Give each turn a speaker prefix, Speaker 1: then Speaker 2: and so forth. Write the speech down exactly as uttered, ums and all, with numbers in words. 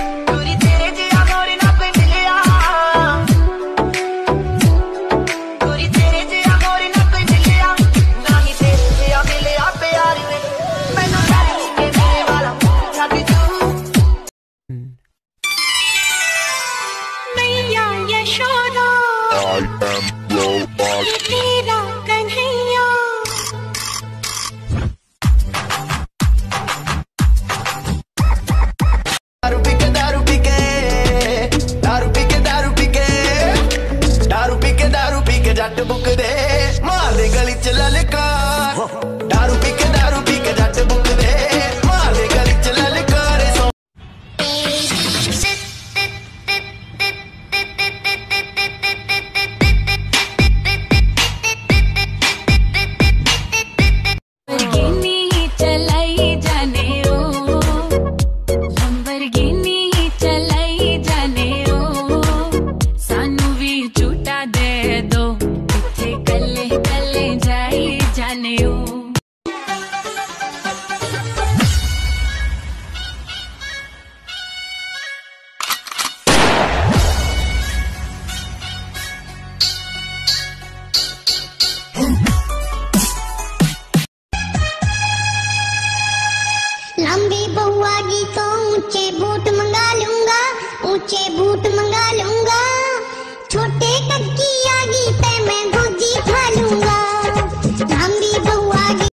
Speaker 1: तेरा कन्हैया दारू पी के दारू पी के दारू पी के दारू पी के दारू पी के दारू पी के जट बुक दे मार दे गली च ललकार दारू पी के दारू पी के जट बुक दे मार दे गली च ललकार
Speaker 2: दे दो इत्थे कल्ले कल्ले जाई जाने ओ।